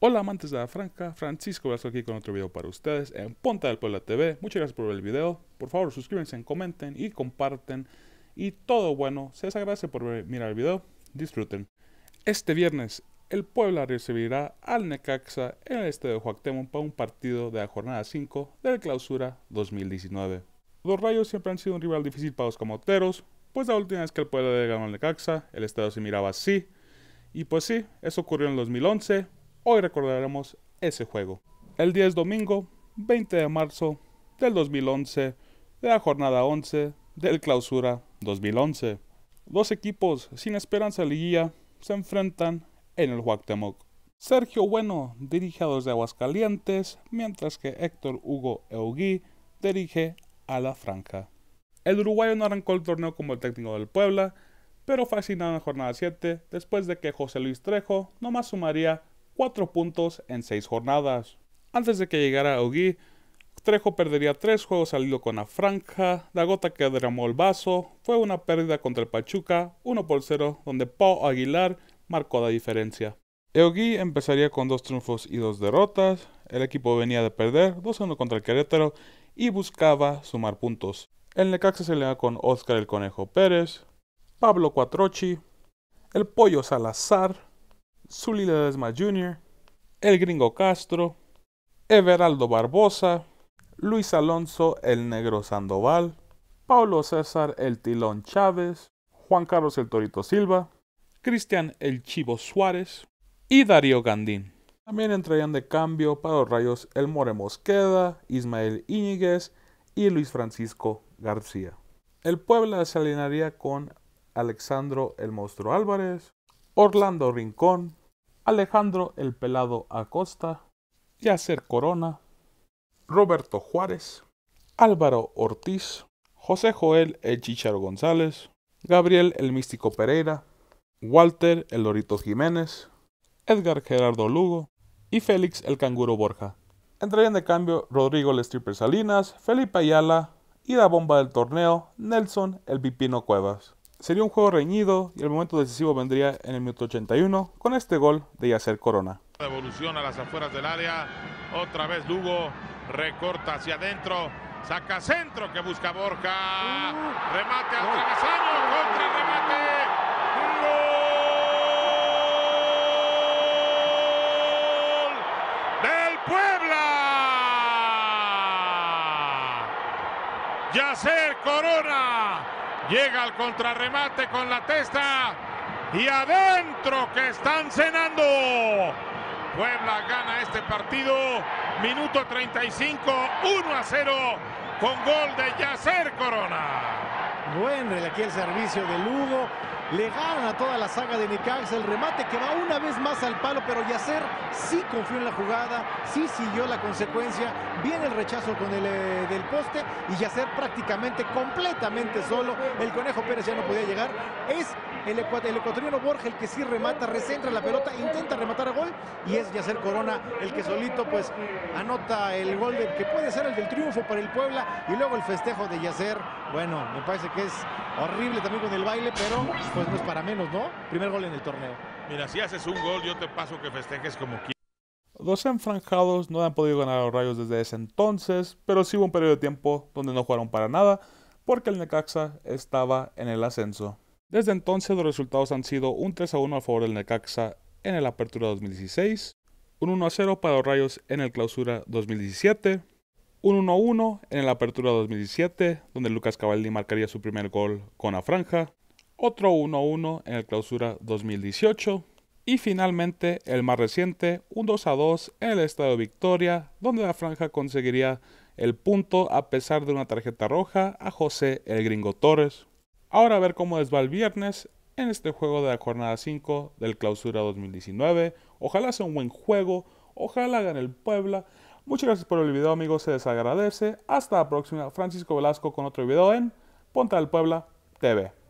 Hola amantes de la franja, Francisco Velasco aquí con otro video para ustedes en Ponta del Puebla TV. Muchas gracias por ver el video. Por favor suscríbanse, comenten y comparten. Y todo bueno, se les agradece por mirar el video. Disfruten. Este viernes el Puebla recibirá al Necaxa en el estadio Cuauhtémoc para un partido de la jornada 5 del Clausura 2019. Los Rayos siempre han sido un rival difícil para los camoteros, pues la última vez que el Puebla le ganó al Necaxa, el estadio se miraba así. Y pues sí, eso ocurrió en el 2011. Hoy recordaremos ese juego. El día es domingo, 20 de marzo del 2011, de la jornada 11 del Clausura 2011. Dos equipos sin esperanza de liguilla se enfrentan en el Cuauhtémoc. Sergio Bueno dirige a los de Aguascalientes, mientras que Héctor Hugo Eugui dirige a la Franja. El uruguayo no arrancó el torneo como el técnico del Puebla, pero fue asignado en la jornada 7 después de que José Luis Trejo nomás sumaría 4 puntos en 6 jornadas. Antes de que llegara Eugui, Trejo perdería 3 juegos al hilo con la Franja. La gota que derramó el vaso fue una pérdida contra el Pachuca, 1-0, donde Pau Aguilar marcó la diferencia. Eugui empezaría con 2 triunfos y 2 derrotas. El equipo venía de perder 2-1 contra el Querétaro y buscaba sumar puntos. El Necaxa se le da con Óscar el Conejo Pérez, Pablo Cuatrochi, el Pollo Salazar, Zuli Ledesma Jr., el Gringo Castro, Everaldo Barbosa, Luis Alonso el Negro Sandoval, Paulo César el Tilón Chávez, Juan Carlos el Torito Silva, Cristian el Chivo Suárez y Darío Gandín. También entrarían de cambio para los Rayos el More Mosqueda, Ismael Íñiguez y Luis Francisco García. El Puebla se alinearía con Alexandro el Monstruo Álvarez, Orlando Rincón, Alejandro el Pelado Acosta, Yacer Corona, Roberto Juárez, Álvaro Ortiz, José Joel el Chicharo González, Gabriel el Místico Pereira, Walter el Lorito Jiménez, Edgar Gerardo Lugo y Félix el Canguro Borja. Entrarían de cambio Rodrigo el Stripper Salinas, Felipe Ayala y la bomba del torneo, Nelson el Pipino Cuevas. Sería un juego reñido y el momento decisivo vendría en el minuto 81 con este gol de Yacer Corona. Evolución a las afueras del área, otra vez Lugo, recorta hacia adentro, saca centro que busca Borja, remate al travesaño, contra remate, gol del Puebla. Yacer Corona llega al contrarremate con la testa y adentro que están cenando. Puebla gana este partido, minuto 35, 1-0 con gol de Yacer Corona. Bueno, aquí el servicio de Lugo, le ganan a toda la saga de Necaxa, el remate que va una vez más al palo, pero Yacer sí confió en la jugada, sí siguió la consecuencia, viene el rechazo con el del poste y Yacer prácticamente completamente solo, el Conejo Pérez ya no podía llegar, es el ecuatoriano Borja el que sí remata, recentra la pelota, intenta rematar a gol y es Yacer Corona el que solito pues anota el gol que puede ser el del triunfo para el Puebla y luego el festejo de Yacer. Bueno, me parece que es horrible también con el baile, pero pues no es para menos, ¿no? Primer gol en el torneo. Mira, si haces un gol yo te paso que festejes como quieras. Los enfranjados no han podido ganar a los Rayos desde ese entonces, pero sí hubo un periodo de tiempo donde no jugaron para nada porque el Necaxa estaba en el ascenso. Desde entonces los resultados han sido un 3-1 a favor del Necaxa en el Apertura 2016, un 1-0 para los Rayos en el Clausura 2017, un 1-1 en el Apertura 2017, donde Lucas Cavallini marcaría su primer gol con la Franja, otro 1-1 en el Clausura 2018, y finalmente el más reciente, un 2-2 en el Estadio Victoria, donde la Franja conseguiría el punto a pesar de una tarjeta roja a José el Gringo Torres. Ahora a ver cómo les va el viernes en este juego de la jornada 5 del Clausura 2019. Ojalá sea un buen juego, ojalá gane el Puebla. Muchas gracias por el video amigos, se les agradece. Hasta la próxima. Francisco Velasco con otro video en Ponta del Puebla TV.